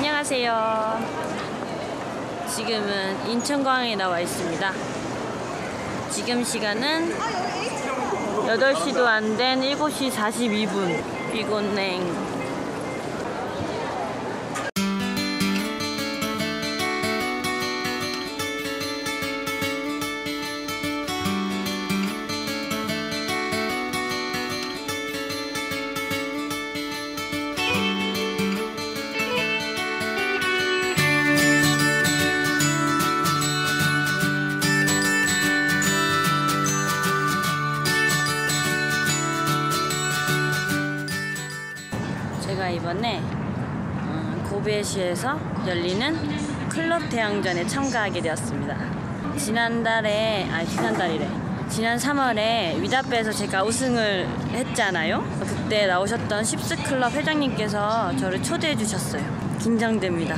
안녕하세요. 지금은 인천공항에 나와 있습니다. 지금 시간은 8시도 안 된 7시 42분. 피곤행. 제가 이번에 고베시에서 열리는 클럽 대항전에 참가하게 되었습니다. 지난 3월에 위다페에서 제가 우승을 했잖아요. 그때 나오셨던 십스 클럽 회장님께서 저를 초대해 주셨어요. 긴장됩니다.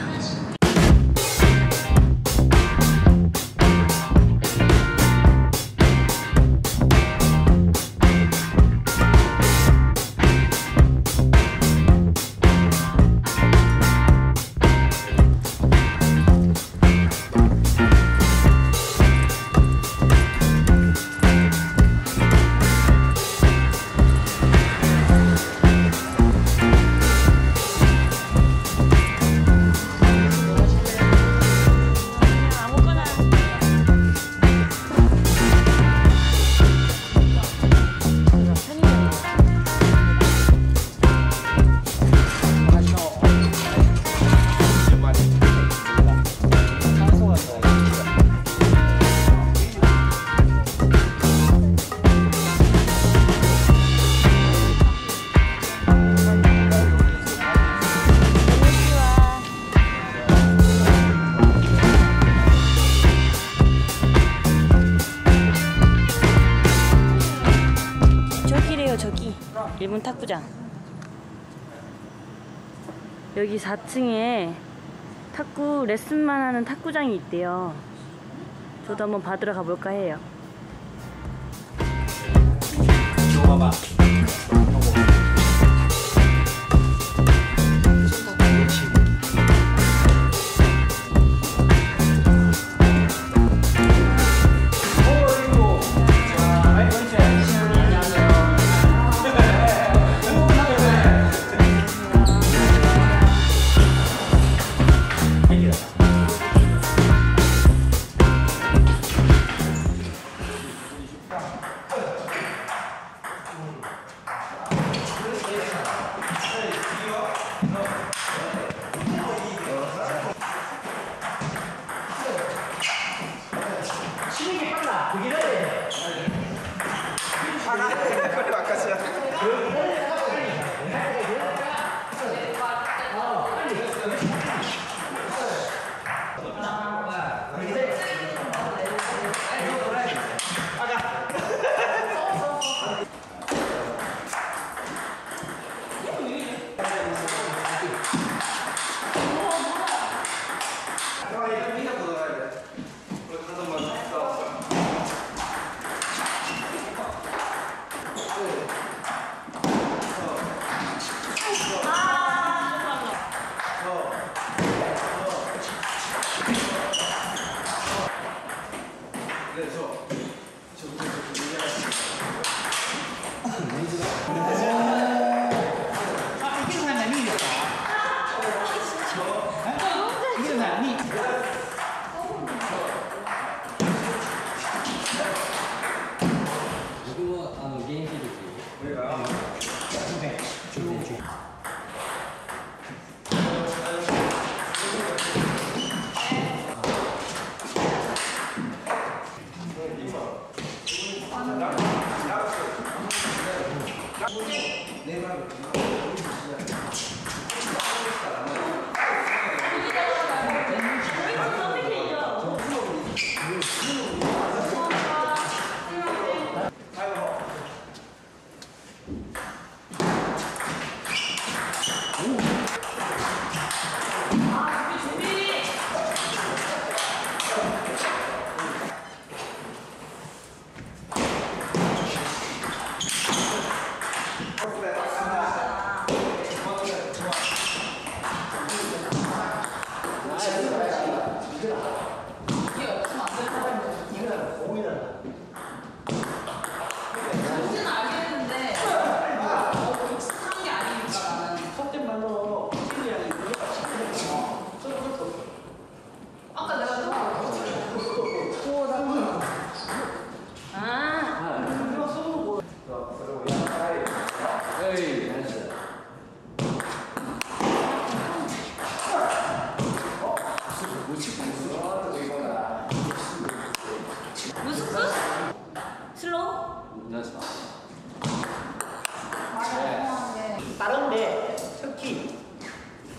저기 일본 탁구장. 여기 4층에 탁구 레슨만 하는 탁구장이 있대요. 저도 한번 받으러 가볼까 해요. 봐봐.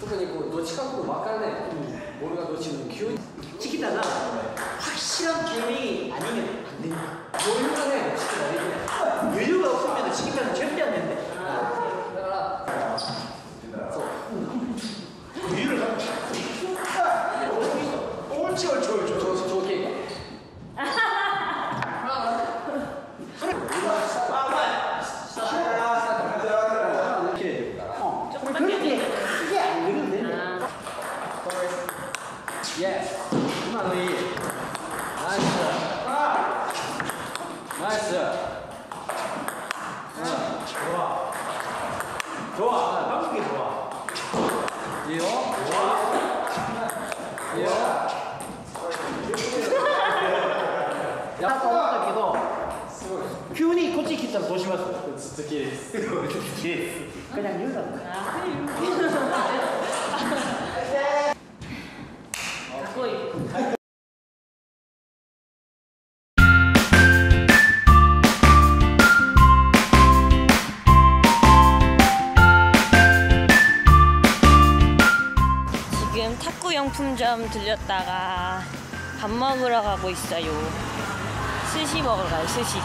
特にこうどっちかこう分からないボールがどっちも急に 치키타가 확실한 기운이 아니면 안 됩니다. 여유가 네 치키타 되게 여유가 없으면 치키타는 절대 안 된대. だからそう 여유를 갖고 옳지 옳지 옳지. 조개가 그렇게 크게 안 그려도 된대. 예스 희망의 나이스 나이스 좋아. 좋아. 한국이 좋아. 이요 이요 야, 떠올랐기도 기운이 코치키처럼 조심하세요. 그냥 유다. 지금 탁구 용품점 들렸다가 밥 먹으러 가고 있어요. 스시 먹으러 가요, 스시.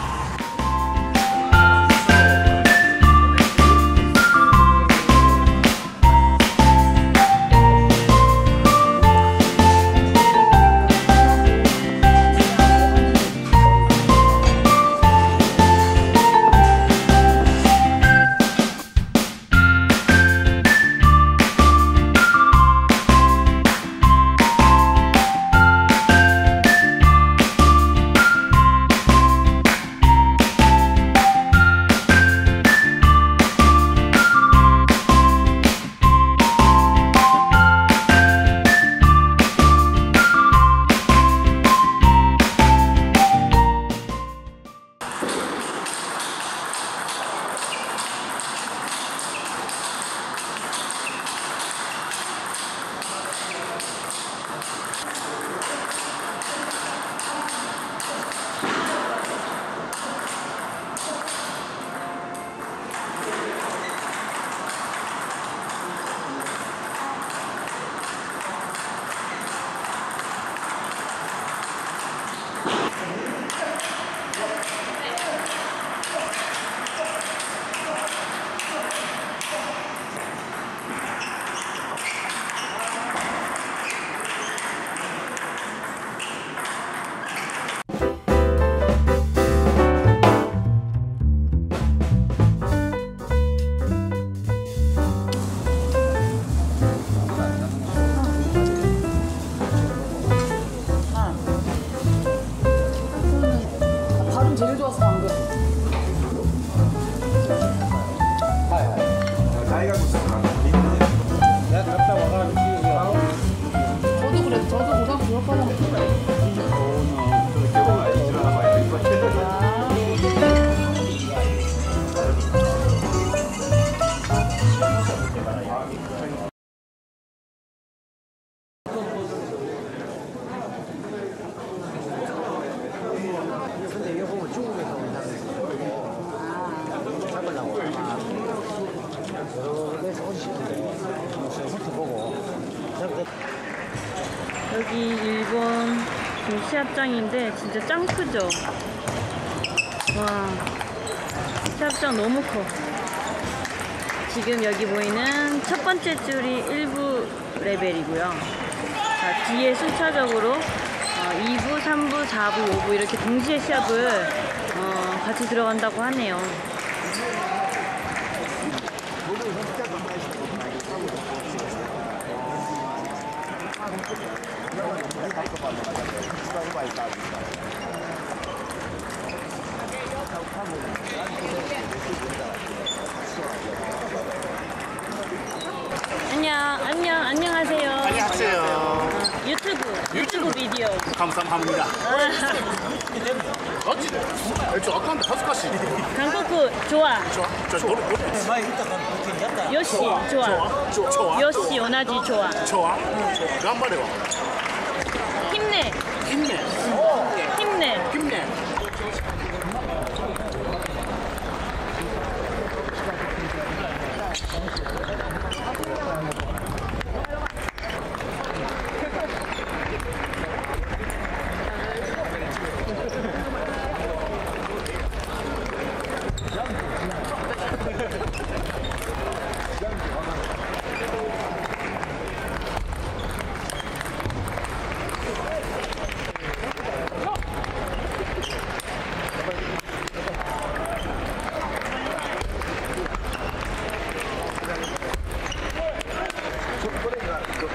제일 좋았어 방금. 내가 갔다 와가지고 저도 그래. 저도 고등학교 졸업하자마자 근데 이거 보면 중국에서 온 사람들 잡으려고 아마 여러 데서 오시는데 훑어 보고 여기 일본 시합장인데 진짜 짱 크죠? 와, 시합장 너무 커. 지금 여기 보이는 첫 번째 줄이 1부 레벨이고요. 자, 뒤에 순차적으로 2부, 3부, 4부, 5부 이렇게 동시에 시합을 같이 들어간다고 하네요. 안녕하세요. 안녕하세요. 유튜브 비디오. 감사합니다. 맞지? 저 아까운데恥ずかしい. 한국 좋아. 저 노래 요시 좋아. 좋아. 요시 오나지 좋아. 좋아.頑張れ와. 힘내. 힘내.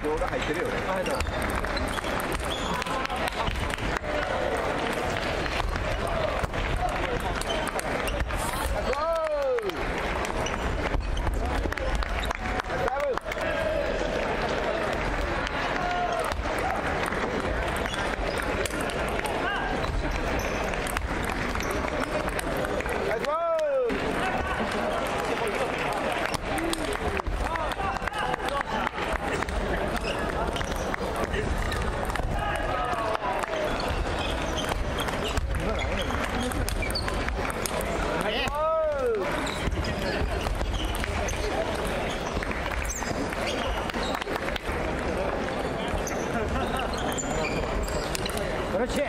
動画入ってるよね。入ってます。그렇지.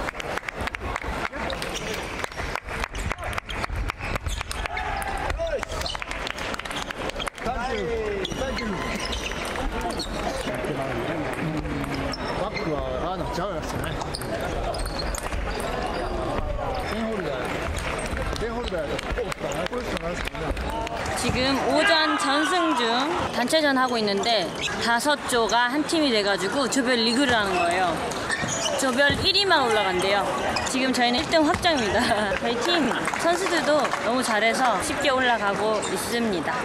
바크가 하나 잡았어ね 지금 오전 전승 중 단체전 하고 있는데 5조가 한 팀이 돼가지고 조별 리그를 하는 거예요. 조별 1위만 올라간대요. 지금 저희는 1등 확정입니다. 저희 팀 선수들도 너무 잘해서 쉽게 올라가고 있습니다.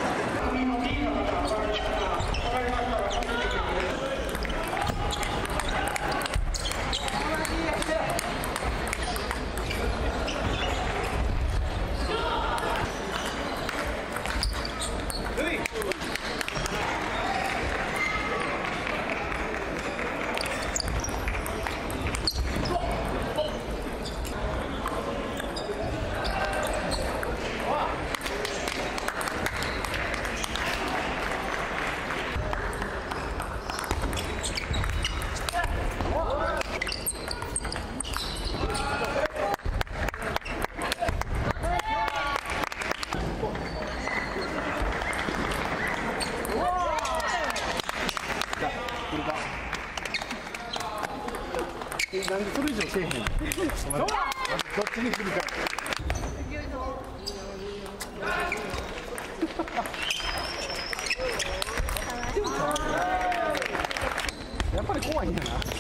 なんでそれ以上せえへんの？どっちに来るか。 やっぱり怖いんだな。